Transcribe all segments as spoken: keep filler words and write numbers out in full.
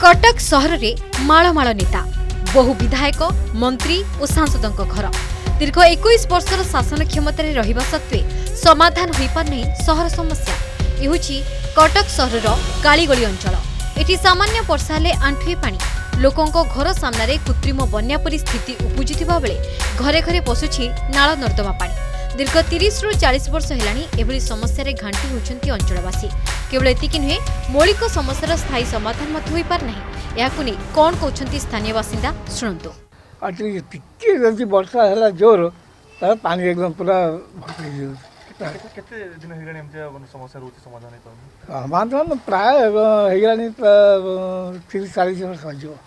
कटक सहर में मालमाल नेता बहु विधायक मंत्री और सांसदों घर दीर्घ इक्कीस वर्षर शासन क्षमतार रहिबा सत्वे समाधान हो पारना सहर समस्या। यह हूँ कटक सहर कालीगली अंचल। एटी सामान्य वर्षा हेले आंठुए पानी लोकों घर सामने कृत्रिम बन्या परी स्थिति उपजुवा बेले घरे घरे पशुछि नाल नर्दमा पानी। दीर्घ तीस रु चालीस वर्ष हेलानी एभली समस्या घांटी होती अंचलवासी। केवल एतिकी नुहे मौलिक समस्यार स्थायी समाधान मत हो पारना। याकु नै कौन कहते स्थानीय बासिंदा शुणु। वर्षा है जोर पानी एकदम पूरा समाधान प्राय तीस चालीस वर्ष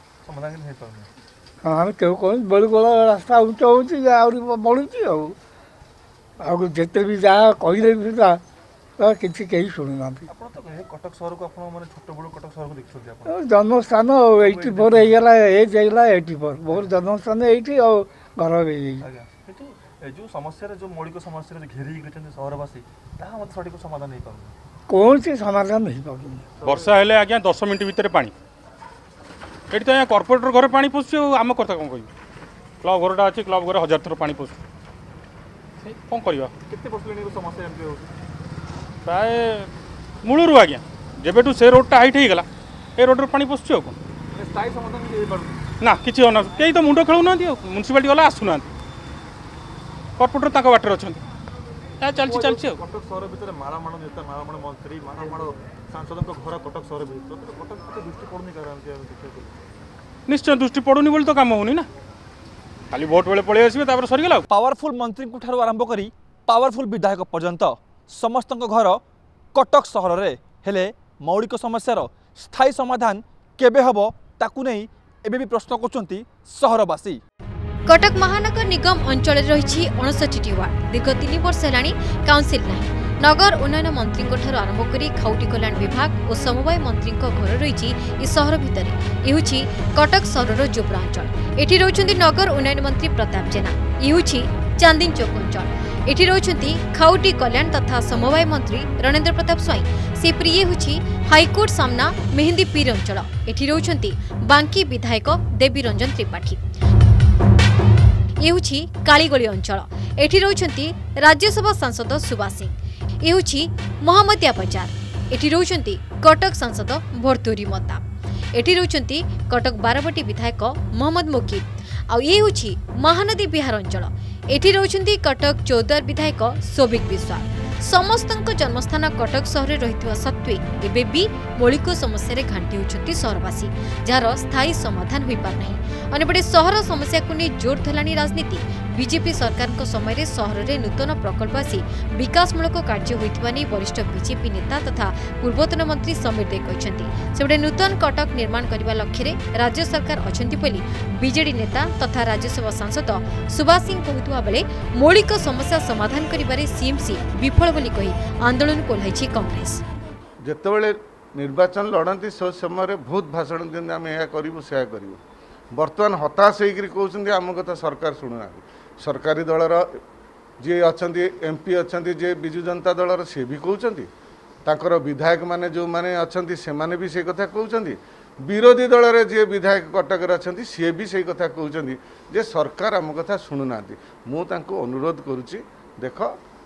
हाँ क्यों कौन बड़ बड़ रास्ता उच्च हो बढ़ुची आते भी जहाँ कहले भी सुधा किसी कहीं शुणुना। कटक सहर को छोट बड़ कटक सहर को देखते जन्मस्थान एट्टी फोर होगा एज होगा एट्टी फोर मोर जन्मस्थान ये घर जो समस्या जो मौलिक समस्या घेरी सहरवासी सठिक समाधान नहीं पार कौन सी समाधान नहीं पार। वर्षा हेले आज्ञा दस मिनट भितर पानी ये तो कॉर्पोरेटर घर पानी पशुचे आम कथा कौन कह क्लब घरटा अच्छी क्लब घर हजार थर पानी पशु कौन करवा समस्या प्राय मूलरू आज्ञा जेबेठू से रोडटा हाइट होगा ये रोड पानी पशुचे स्थायी समाधान ना किसी होना कहीं तो मुंड खेलुना म्यूनिसिपालिटी वाला आसुना कॉर्पोरेटर बाटर अच्छा चलती चलती कटक सहर भितर मारामाड़ नेता मारामाड़ मंत्री मारामाड़ सांसद घर कटक सहर कटक दृष्टि पड़ूनी निश्चय दृष्टि पड़ूनी बोली तो काम होनी ना खाली भोट बेले पलि आसवे सरीगला। पावरफुल मंत्री ठार आरंभ करी पावरफुल विधायक पर्यंत समस्त घर कटक सहर में हेले मौलिक समस्यार स्थायी समाधान केबे हबो ताकू नहीं एबे भी प्रश्न करछंती सहरवासी। कटक महानगर निगम अंचल रही अणसठी वार्ड दीर्घ तीन वर्ष है काउंसिल नहीं। नगर उन्नयन मंत्री आरंभ कर खाउटी कल्याण विभाग और समवाय मंत्री घर रही सहर भितर। ये कटक सहर जोब्रा अंचल। एठी रहुछंती नगर उन्नयन मंत्री प्रताप जेना। ये चांदिन चौक अंचल। एठी रहुछंती खाउटी कल्याण तथा समवाय मंत्री रणेंद्र प्रताप स्वाई। से प्रिय होछि हाईकोर्ट सामना मेहंदी पीर अंचल। एठी रहुछंती बांकी विधायक देवी रंजन त्रिपाठी। ये हूँ कालीगली अंचल। एठी रहुछंती राज्यसभा सांसद सुभाष सिंह। ये हूँ महमदिया बजार। एठी रहुछंती कटक सांसद भर्तुरी मता। एठी रहुछंती कटक बारबटी विधायक मोहम्मद मुकीब। आउ ये हूँ महानदी बिहार अंचल। एठी रहुछंती कटक चौदर विधायक शोभिक विश्वास। समस्त जन्मस्थान कटक सहर रही सत्वे एबे भी मौलिक समस्या घांटी होती सहरवासी जार स्थायी समाधान हो पारना। अन्यपटे सहर समस्या को नहीं जोर धलानी राजनीति। बीजेपी सरकार समय सहर में नूतन प्रकल्प आसी विकासमूलक कार्य होता नहीं वरिष्ठ बीजेपी नेता तथा पूर्वतन मंत्री समीर दे कहते सेपटे नूतन कटक निर्माण करने लक्ष्य में राज्य सरकार अच्छी बीजेडी नेता तथा राज्यसभा सांसद सुभाष सिंह कहता बेले मौलिक समस्या समाधान करिबारे सीएमसी विफल बोली कही आंदोलन को ओह्लाइछि कांग्रेस। जेतेबेले निर्वाचन लड़ती से समय बहुत भाषण दिखते आम यह करूँ से करूँ बर्तमान हताश होकर कहते आम कथा सरकार शुणुना। सरकारी दलर जी अच्छा एमपी अच्छा जे विजु जनता दलर सी भी कहते ताकर विधायक माने जो माने अच्छा से माने भी से कथा कहते विरोधी दल रे जी विधायक कटक अच्छा सी भी से कथा कहते जे सरकार आम कथा शुणुना। मुझे अनुरोध करुच्ची देख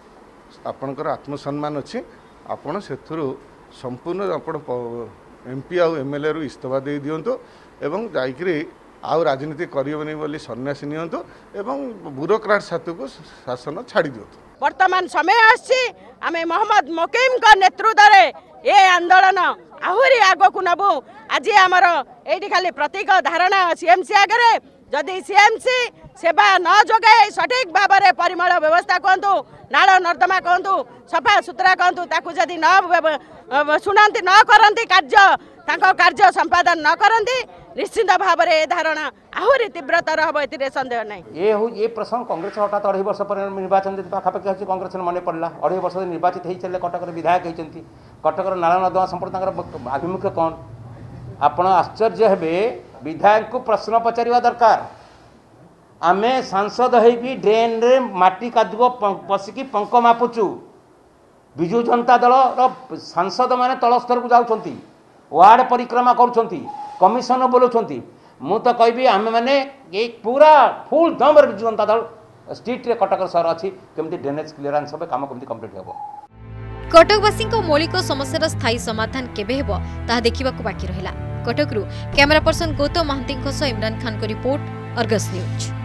आपणकर आत्मसम्मान अच्छी आपण से संपूर्ण आपण एमपी आउ एमएलए रु इस्तफा दे दिंतु एवं जाइकरी आउ राजनीति करियोनी बोली सन्यासी नियंतु एवं ब्यूरोक्राट साथी को शासन छाड़ी दिंतु। वर्तमान समय आसी आमे मोहम्मद मुकीम का नेतृत्व रे ये आंदोलन आहुरी आग को नबू। आज आमर ये खाली प्रतीक धारणा सीएमसी आगे जदि सीएमसी सेवा न जोगाए सठिक भाव में परिमल व्यवस्था कहतु नाल नर्दमा कहतु सफा सुतरा कहतु ताकू जदि न शुणती न करती कार्य तांको कार्य संपादन न करती निश्चित भाव में धारणा आहुरी तीव्रतर हम ए सन्देह नहीं। ये हो ये प्रसंग कांग्रेस हठात अढ़ाई वर्ष पर निर्वाचन पाखापाखि अच्छी कांग्रेस मन पड़ा अढ़ाई वर्ष निर्वाचित हो चले कटक विधायक होती कटक नाला नर्दमा संपर्क आभिमुख्य कौन आपण आश्चर्य हे विधायक को प्रश्न पचार दरकार। आमे सांसद हो ड्रेन रे माटी कादुओ पशिकी पंक मापुचु विजु जनता दल सांसद माने तल स्तर को जाउछंती वार्ड परिक्रमा करुछंती कमिशन बोलुंट मु तो कहि आम मैंने पूरा फुल दम जनता दल स्ट्रीट रे कटक सहर अच्छी केमती ड्रेनेज क्लीयरेंस हम कम केमती कंप्लीट हो। कटकवासी मौलिक समस्यार स्थायी समाधान केबे हेबो ताहा देखिबाकू बाकी रहिला। कटकरू कैमरा पर्सन गौतम महांती इमरान खान को रिपोर्ट, अर्गस न्यूज।